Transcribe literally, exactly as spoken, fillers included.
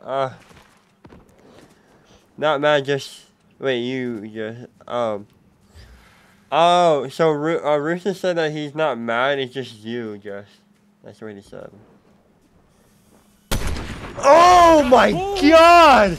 Uh, not mad, just, wait, you, just, um, oh, so Ru uh, Rooster said that he's not mad, it's just you, just, that's what he said. Oh my god!